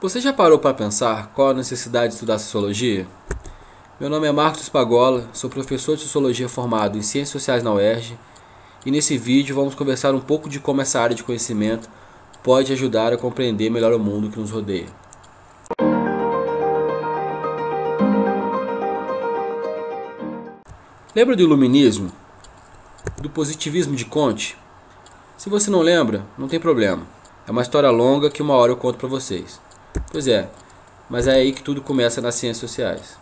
Você já parou para pensar qual a necessidade de estudar Sociologia? Meu nome é Marcos Spagola, sou professor de Sociologia formado em Ciências Sociais na UERJ e nesse vídeo vamos conversar um pouco de como essa área de conhecimento pode ajudar a compreender melhor o mundo que nos rodeia. Lembra do Iluminismo? Do positivismo de Comte? Se você não lembra, não tem problema. É uma história longa que uma hora eu conto para vocês. Pois é, mas é aí que tudo começa nas ciências sociais.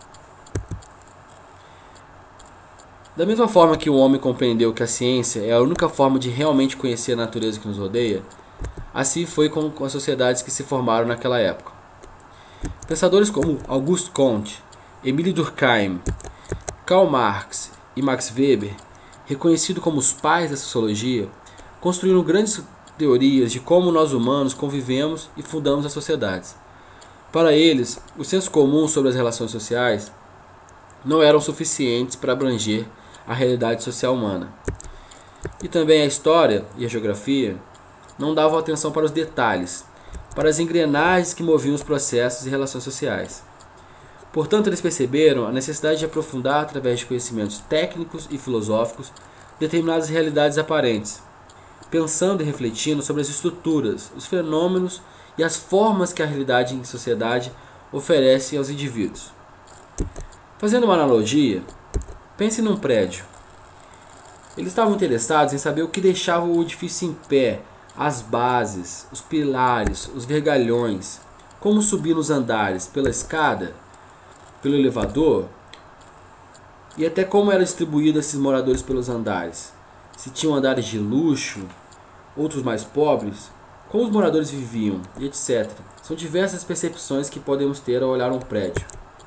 Da mesma forma que o homem compreendeu que a ciência é a única forma de realmente conhecer a natureza que nos rodeia, assim foi com as sociedades que se formaram naquela época. Pensadores como Auguste Comte, Émile Durkheim, Karl Marx e Max Weber, reconhecidos como os pais da sociologia, construíram grandes teorias de como nós humanos convivemos e fundamos as sociedades. Para eles, o senso comum sobre as relações sociais não eram suficientes para abranger a realidade social humana. E também a história e a geografia não davam atenção para os detalhes, para as engrenagens que moviam os processos e relações sociais. Portanto, eles perceberam a necessidade de aprofundar, através de conhecimentos técnicos e filosóficos, determinadas realidades aparentes, pensando e refletindo sobre as estruturas, os fenômenos e as formas que a realidade em sociedade oferece aos indivíduos. Fazendo uma analogia, pense num prédio. Eles estavam interessados em saber o que deixava o edifício em pé, as bases, os pilares, os vergalhões, como subir nos andares, pela escada, pelo elevador, e até como eram distribuídos esses moradores pelos andares. Se tinham andares de luxo, outros mais pobres, como os moradores viviam, e etc. São diversas percepções que podemos ter ao olhar um prédio.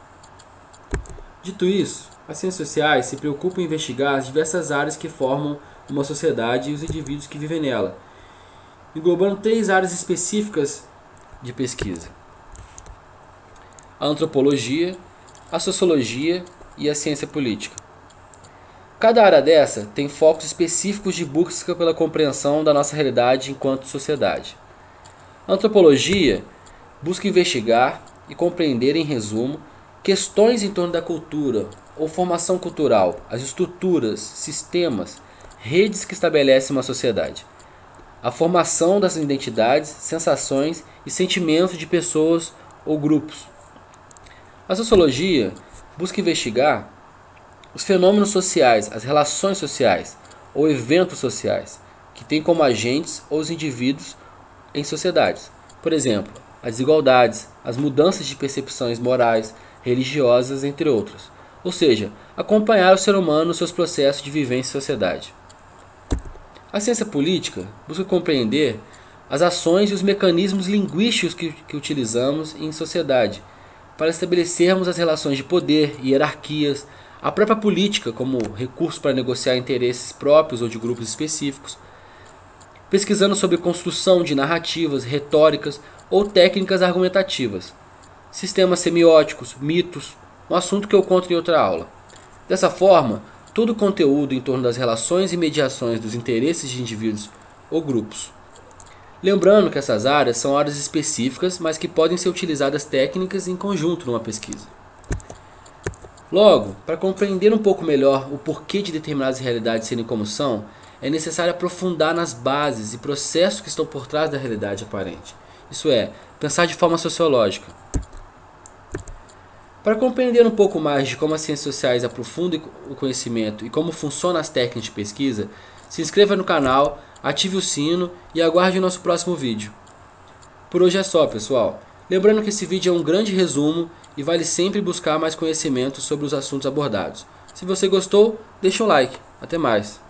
Dito isso, as ciências sociais se preocupam em investigar as diversas áreas que formam uma sociedade e os indivíduos que vivem nela, englobando 3 áreas específicas de pesquisa: a antropologia, a sociologia e a ciência política. Cada área dessa tem focos específicos de busca pela compreensão da nossa realidade enquanto sociedade. A antropologia busca investigar e compreender, em resumo, questões em torno da cultura ou formação cultural, as estruturas, sistemas, redes que estabelecem uma sociedade, a formação das identidades, sensações e sentimentos de pessoas ou grupos. A sociologia busca investigar os fenômenos sociais, as relações sociais ou eventos sociais, que têm como agentes os indivíduos em sociedades. Por exemplo, as desigualdades, as mudanças de percepções morais, religiosas, entre outros. Ou seja, acompanhar o ser humano nos seus processos de vivência em sociedade. A ciência política busca compreender as ações e os mecanismos linguísticos que utilizamos em sociedade para estabelecermos as relações de poder, hierarquias, a própria política como recurso para negociar interesses próprios ou de grupos específicos, pesquisando sobre construção de narrativas, retóricas ou técnicas argumentativas, sistemas semióticos, mitos, um assunto que eu conto em outra aula. Dessa forma, todo o conteúdo em torno das relações e mediações dos interesses de indivíduos ou grupos. Lembrando que essas áreas são áreas específicas, mas que podem ser utilizadas técnicas em conjunto numa pesquisa. Logo, para compreender um pouco melhor o porquê de determinadas realidades serem como são, é necessário aprofundar nas bases e processos que estão por trás da realidade aparente. Isso é, pensar de forma sociológica. Para compreender um pouco mais de como as ciências sociais aprofundam o conhecimento e como funcionam as técnicas de pesquisa, se inscreva no canal, ative o sino e aguarde o nosso próximo vídeo. Por hoje é só, pessoal. Lembrando que esse vídeo é um grande resumo e vale sempre buscar mais conhecimento sobre os assuntos abordados. Se você gostou, deixa um like. Até mais.